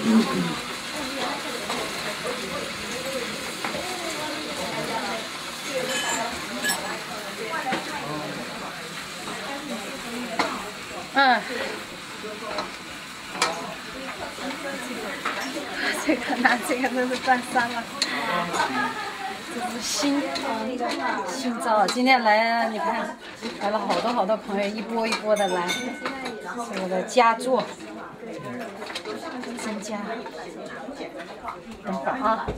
嗯，这个拿这个都是半山了，这是新招。今天来，你看来了好多朋友，一波一波的来，是我的佳作，增加，等会儿啊。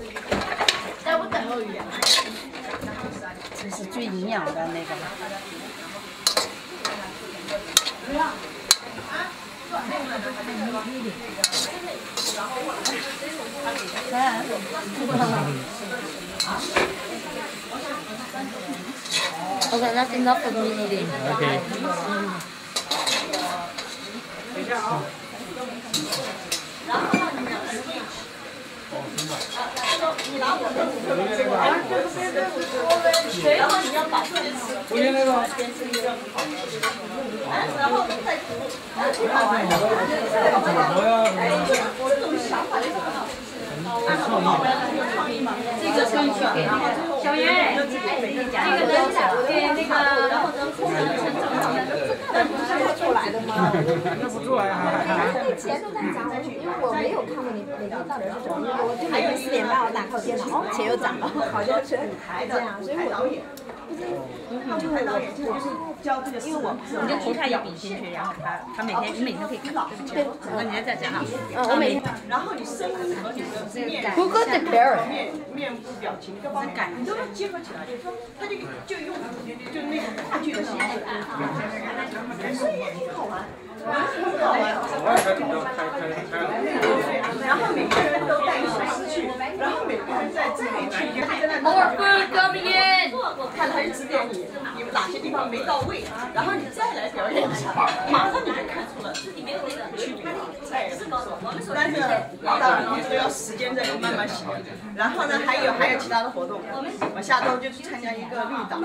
这是最营养的那个。 Okay, that's enough for me eating. Okay. 然后你要把这个吃，然后再煮，挺好玩的。这种想法就是很好。创意嘛，这个可以去给小袁，这个给那个，然后能出那不是出来的吗？ 那不出来啊！ 那钱都在涨，因为我没有看过你每天到底是什么，我就每天4点半我打开我电脑，哦，钱又涨了，好像是这样，所以我都。 因为我你就投他一笔进去，然后他每天你每天可以看到，对，那你再讲啊。 我每天。 然后你声音和你的面 Who got the carrot？ 面部表情各方面，你都要结合起来，就是说，他就用就那个话剧的形式，声音挺好玩。 很好玩，然后每个人都带一首诗去，然后每个人在这里去，你看在那。 More food coming in。 看他指点你，你们哪些地方没到位，然后你再来表演一下，马上你就看出了区别。哎，但是当然了，都要时间在慢慢洗。然后呢，还有其他的活动，我下周就去参加一个绿岛，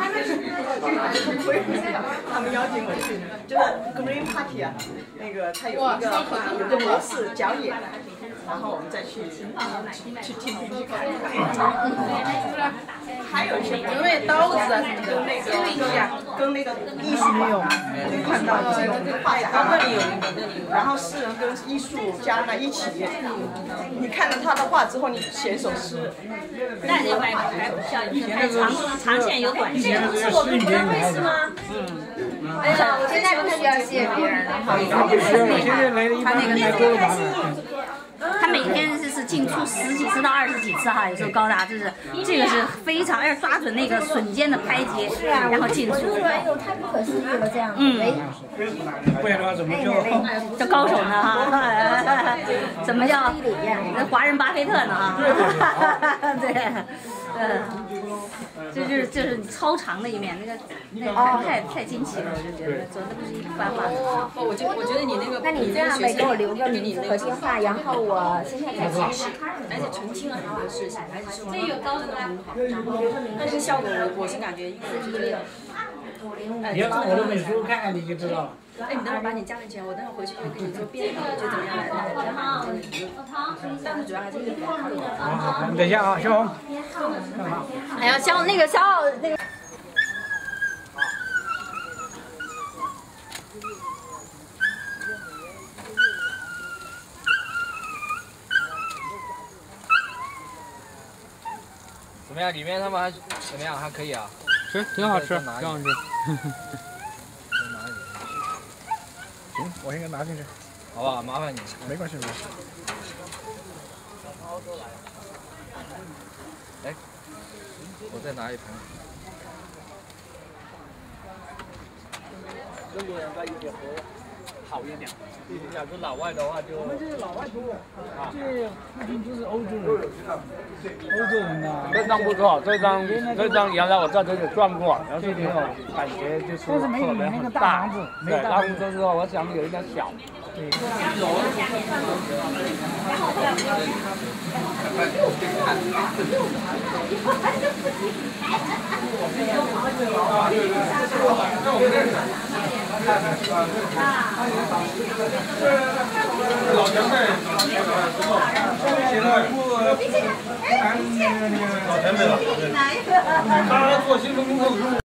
他们邀请我去，就是 Green Party 啊。 那个他有一个模式讲演，然后我们再去听看。还有一些有没有刀子啊？ 跟那个艺术没有看到这种画展，那里有，然后诗人跟艺术家呢一起，你看了他的画之后，你写一首诗。 那另外还不像以前长线有短线， 这是我们湖南卫视吗？ 哎呀，我现在不需要谢别人了，好意思。 他那个他每天是进出10几次到20几次哈，有时候高达这个是非常要抓准那个瞬间的拍接，然后进出。 哎呦，太不可思议了，这样。 不然的话怎么叫高手呢哈？怎么叫华人巴菲特呢哈？对，这是超长的一面，那个太惊奇了，我就觉得做的不是一般化的。 我觉得你那个， 那你这样呗，给我留个名字和电话，然后我现在再联系。 而且澄清了很多事情，而且是这有高的很好， 但是效果我是感觉， 你要看我的美术看看你就知道了。 哎，你等会儿把你家里钱，我等会儿回去就跟你说编的，就怎么样来好。但是主要还是好，等一下啊，小红。 哎呀，消那个。 怎么样？里面他们还怎么样？还可以啊。 是，挺好吃，挺好吃。行，我先给拿进去。 好吧，麻烦你。 没关系，没关系。 哎，我再拿一盆。中国人把有点活好一点。你想说老外的话就。我们这是老外多啊。这附近都是欧洲人。欧洲人呐。 这张不错，这张原来我在这里转过，然后这里有感觉就是特别很大。对，然后就是说我想有一点小。对。 老前辈。 现在不按那个，他做新闻工作。